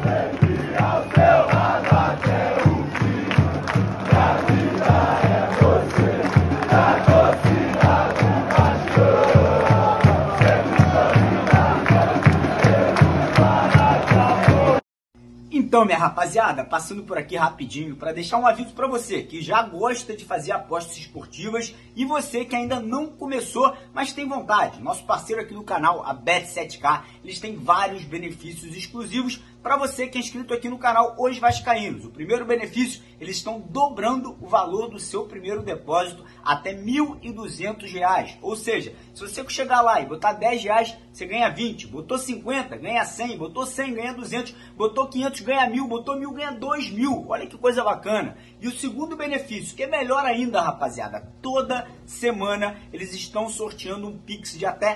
Então, minha rapaziada, passando por aqui rapidinho para deixar um aviso para você que já gosta de fazer apostas esportivas e você que ainda não começou, mas tem vontade. Nosso parceiro aqui no canal, a Bet7k, eles têm vários benefícios exclusivos para você que é inscrito aqui no canal Os Vascaínos. O primeiro benefício, eles estão dobrando o valor do seu primeiro depósito até R$ 1.200. Ou seja, se você chegar lá e botar R$10, você ganha 20. Botou 50, ganha 100. Botou 100, ganha 200. Botou 500, ganha 1.000. Botou 1.000, ganha 2.000. Olha que coisa bacana. E o segundo benefício, que é melhor ainda, rapaziada, toda semana eles estão sorteando um Pix de até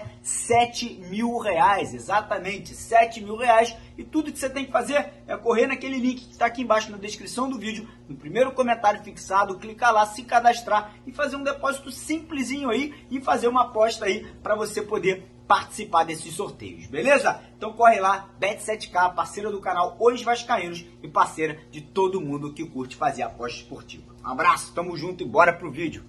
R$7.000. Exatamente, R$7.000. E tudo que você tem que fazer é correr naquele link que está aqui embaixo na descrição do vídeo, no primeiro comentário fixado, clicar lá, se cadastrar e fazer um depósito simplesinho aí e fazer uma aposta aí para você poder participar desses sorteios, beleza? Então corre lá, Bet7k, parceira do canal Os Vascaínos e parceira de todo mundo que curte fazer aposta esportiva. Um abraço, tamo junto e bora pro vídeo.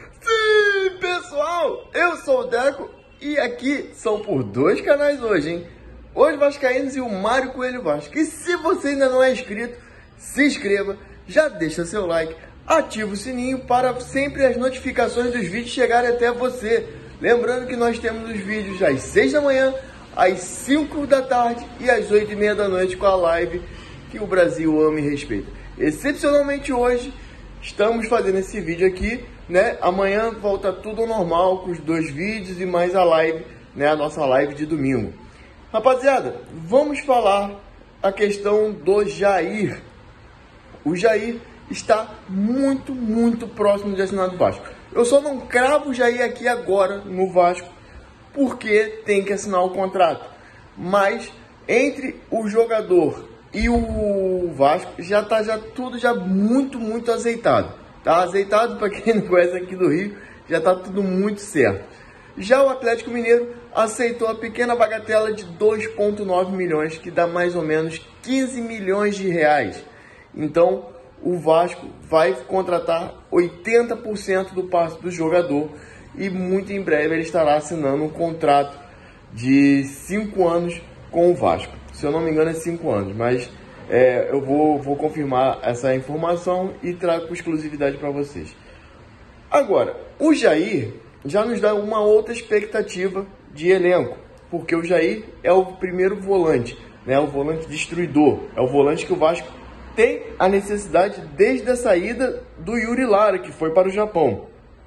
Sim, pessoal, eu sou o Deco e aqui são por dois canais hoje, hein? Os Vascaínos e o Mário Coelho Vasco. E se você ainda não é inscrito, se inscreva, já deixa seu like, ativa o sininho para sempre as notificações dos vídeos chegarem até você. Lembrando que nós temos os vídeos às 6 da manhã, às 5 da tarde e às 8h30 da noite com a live que o Brasil ama e respeita. Excepcionalmente hoje, estamos fazendo esse vídeo aqui, né? Amanhã volta tudo ao normal com os dois vídeos e mais a live, né? A nossa live de domingo. Rapaziada, vamos falar a questão do Jair. O Jair está muito próximo de assinar do Vasco. Eu só não cravo o Jair aqui agora no Vasco, porque tem que assinar o contrato. Mas entre o jogador e o Vasco já tá tudo muito azeitado. Tá azeitado, para quem não conhece aqui do Rio, já tá tudo muito certo. Já o Atlético Mineiro aceitou a pequena bagatela de 2,9 milhões, que dá mais ou menos 15 milhões de reais. Então, o Vasco vai contratar 80% do passe do jogador e muito em breve ele estará assinando um contrato de 5 anos com o Vasco. Se eu não me engano é 5 anos, mas eu vou confirmar essa informação e trago com exclusividade para vocês. Agora, o Jair já nos dá uma outra expectativa de elenco, porque o Jair é o primeiro volante, né? O volante destruidor, é o volante que o Vasco tem a necessidade desde a saída do Yuri Lara, que foi para o Japão.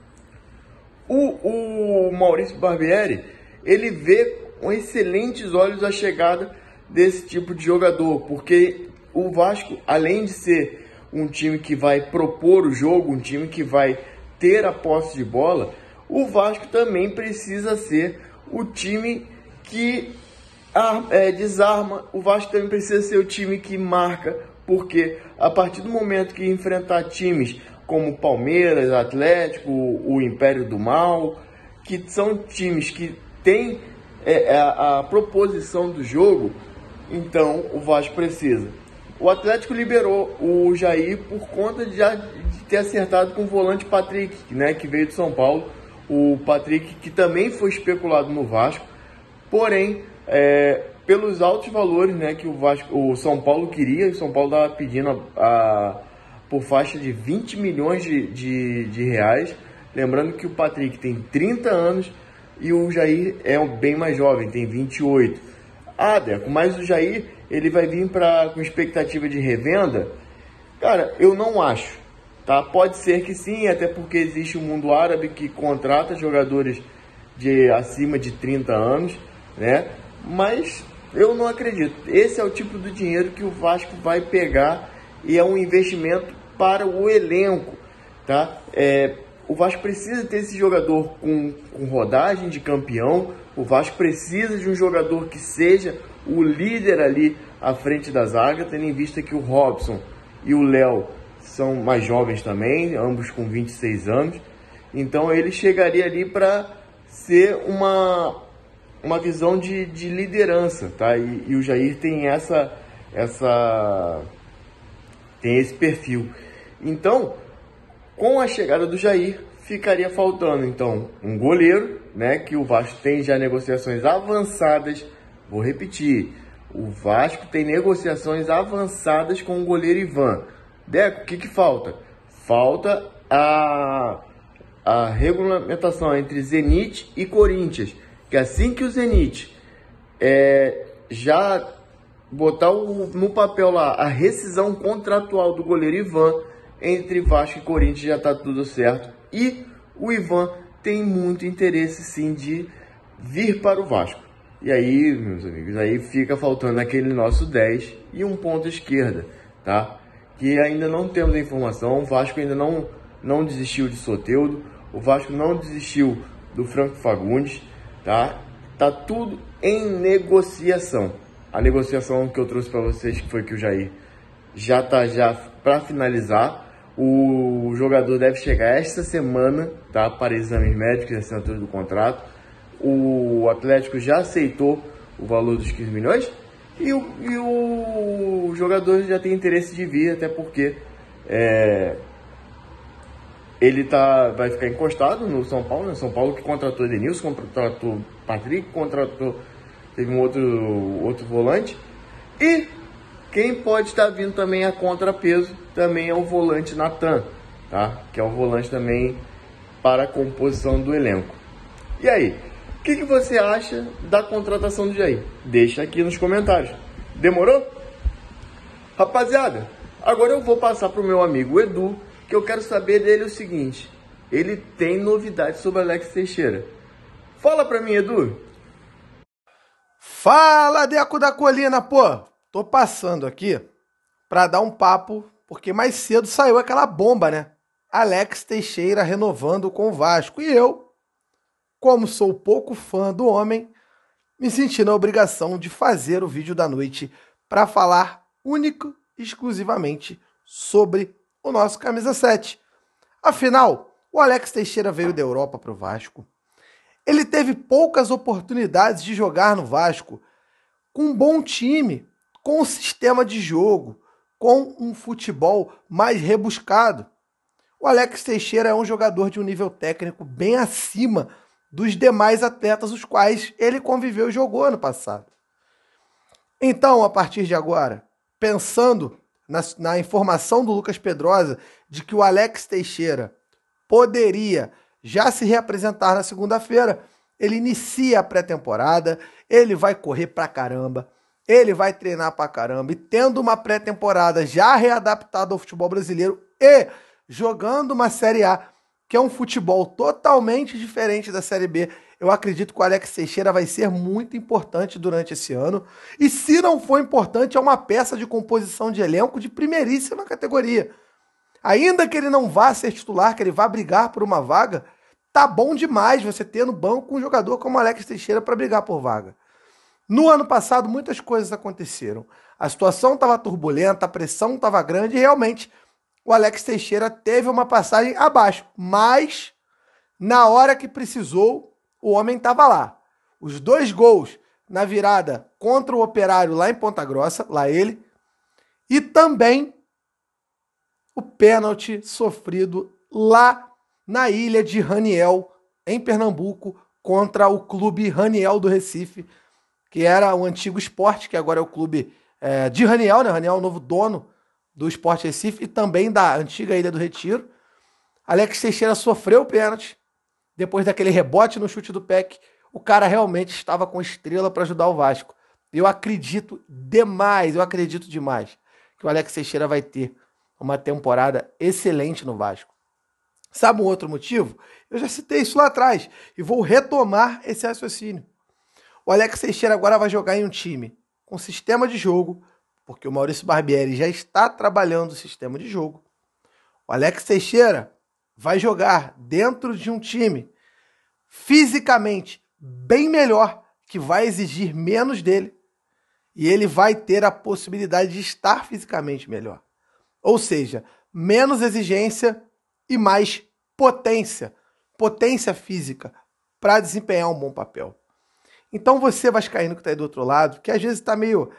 O Maurício Barbieri, ele vê com excelentes olhos a chegada desse tipo de jogador, porque o Vasco, além de ser um time que vai propor o jogo, um time que vai ter a posse de bola, o Vasco também precisa ser o time que desarma. O Vasco também precisa ser o time que marca, porque a partir do momento que enfrentar times como Palmeiras, Atlético, o Império do Mal, que são times que têm a proposição do jogo, então o Vasco precisa. O Atlético liberou o Jair por conta de ter acertado com o volante Patrick, né, que veio de São Paulo. O Patrick, que também foi especulado no Vasco, porém, pelos altos valores, né, que o São Paulo queria, o São Paulo estava pedindo por faixa de 20 milhões de reais. Lembrando que o Patrick tem 30 anos e o Jair é bem mais jovem, tem 28. Deco, mas o Jair ele vai vir com expectativa de revenda? Cara, eu não acho. Tá? Pode ser que sim, até porque existe o mundo árabe que contrata jogadores de acima de 30 anos, né? Mas eu não acredito. Esse é o tipo de dinheiro que o Vasco vai pegar e é um investimento para o elenco, tá? O Vasco precisa ter esse jogador com rodagem de campeão. O Vasco precisa de um jogador que seja o líder ali à frente da zaga, tendo em vista que o Robson e o Léo são mais jovens também, ambos com 26 anos. Então ele chegaria ali para ser uma visão de liderança, tá? E o Jair tem tem esse perfil. Então, com a chegada do Jair, ficaria faltando então um goleiro, né, que o Vasco tem já negociações avançadas. Vou repetir, o Vasco tem negociações avançadas com o goleiro Ivan. Deco, o que falta? Falta a regulamentação entre Zenit e Corinthians, que assim que o Zenit já botar no papel lá a rescisão contratual do goleiro Ivan, entre Vasco e Corinthians já está tudo certo. E o Ivan tem muito interesse sim de vir para o Vasco. E aí, meus amigos, aí fica faltando aquele nosso 10 e um ponta esquerda, tá? Que ainda não temos a informação. O Vasco ainda não desistiu de Soteldo, o Vasco não desistiu do Franco Fagundes, tá? Tá tudo em negociação. A negociação que eu trouxe para vocês, que foi que o Jair já tá para finalizar. O jogador deve chegar esta semana, tá? Para exames médicos e assinatura do contrato. O Atlético já aceitou o valor dos 15 milhões e o jogador já tem interesse de vir, até porque ele vai ficar encostado no São Paulo, né? São Paulo que contratou Edenilson, contratou Patrick, teve um outro volante. E quem pode estar vindo também a contrapeso também é o volante Natan, tá? Que é o volante também para a composição do elenco. E aí, o que você acha da contratação do Jair? Deixa aqui nos comentários. Demorou? Rapaziada, agora eu vou passar para o meu amigo Edu, que eu quero saber dele o seguinte. Ele tem novidades sobre Alex Teixeira. Fala para mim, Edu. Fala, Deco da Colina, pô. Tô passando aqui para dar um papo, porque mais cedo saiu aquela bomba, né? Alex Teixeira renovando com o Vasco. E eu, como sou pouco fã do homem, me senti na obrigação de fazer o vídeo da noite para falar único e exclusivamente sobre o nosso camisa 7. Afinal, o Alex Teixeira veio da Europa para o Vasco. Ele teve poucas oportunidades de jogar no Vasco com um bom time, com um sistema de jogo, com um futebol mais rebuscado. O Alex Teixeira é um jogador de um nível técnico bem acima dos demais atletas os quais ele conviveu e jogou ano passado. Então, a partir de agora, pensando na informação do Lucas Pedrosa de que o Alex Teixeira poderia já se reapresentar na segunda-feira, ele inicia a pré-temporada, ele vai correr pra caramba, ele vai treinar pra caramba, e tendo uma pré-temporada já readaptada ao futebol brasileiro e jogando uma Série A, que é um futebol totalmente diferente da Série B, eu acredito que o Alex Teixeira vai ser muito importante durante esse ano. E se não for importante, é uma peça de composição de elenco de primeiríssima categoria. Ainda que ele não vá ser titular, que ele vá brigar por uma vaga, tá bom demais você ter no banco um jogador como o Alex Teixeira para brigar por vaga. No ano passado, muitas coisas aconteceram. A situação estava turbulenta, a pressão estava grande e realmente o Alex Teixeira teve uma passagem abaixo. Mas, na hora que precisou, o homem estava lá. Os 2 gols na virada contra o Operário lá em Ponta Grossa, lá ele, e também o pênalti sofrido lá na ilha de Raniel, em Pernambuco, contra o clube Raniel do Recife, que era o antigo Sport, que agora é o clube de Raniel, né? Raniel é o novo dono do Sport Recife e também da antiga Ilha do Retiro. Alex Teixeira sofreu o pênalti, depois daquele rebote no chute do Peck, o cara realmente estava com estrela para ajudar o Vasco. Eu acredito demais que o Alex Teixeira vai ter uma temporada excelente no Vasco. Sabe um outro motivo? Eu já citei isso lá atrás e vou retomar esse raciocínio. O Alex Teixeira agora vai jogar em um time com sistema de jogo, porque o Maurício Barbieri já está trabalhando o sistema de jogo. O Alex Teixeira vai jogar dentro de um time fisicamente bem melhor, que vai exigir menos dele, e ele vai ter a possibilidade de estar fisicamente melhor. Ou seja, menos exigência e mais potência física para desempenhar um bom papel. Então você, vascaíno que está aí do outro lado, que às vezes está meio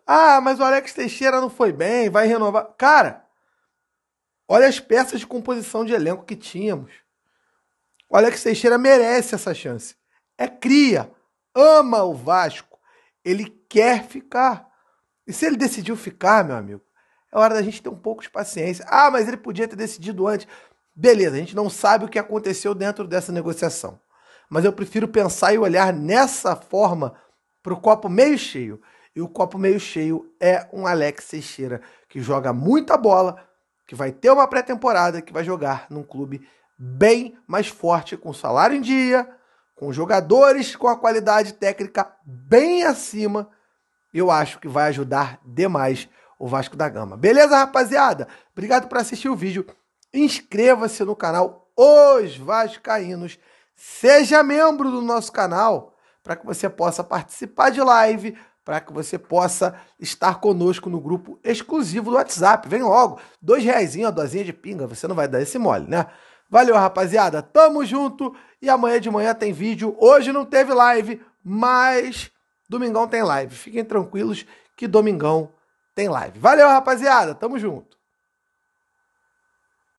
Ah, mas o Alex Teixeira não foi bem, vai renovar. Cara, olha as peças de composição de elenco que tínhamos. O Alex Teixeira merece essa chance. É cria, ama o Vasco, ele quer ficar. E se ele decidiu ficar, meu amigo, é hora da gente ter um pouco de paciência. Ah, mas ele podia ter decidido antes. Beleza, a gente não sabe o que aconteceu dentro dessa negociação. Mas eu prefiro pensar e olhar nessa forma para o copo meio cheio. E o copo meio cheio é um Alex Teixeira que joga muita bola, que vai ter uma pré-temporada, que vai jogar num clube bem mais forte, com salário em dia, com jogadores com a qualidade técnica bem acima. Eu acho que vai ajudar demais o Vasco da Gama. Beleza, rapaziada? Obrigado por assistir o vídeo. Inscreva-se no canal Os Vascaínos. Seja membro do nosso canal para que você possa participar de live, para que você possa estar conosco no grupo exclusivo do WhatsApp. Vem logo, R$2, a dosinha de pinga, você não vai dar esse mole, né? Valeu, rapaziada, tamo junto e amanhã de manhã tem vídeo. Hoje não teve live, mas domingão tem live. Fiquem tranquilos que domingão tem live. Valeu, rapaziada, tamo junto.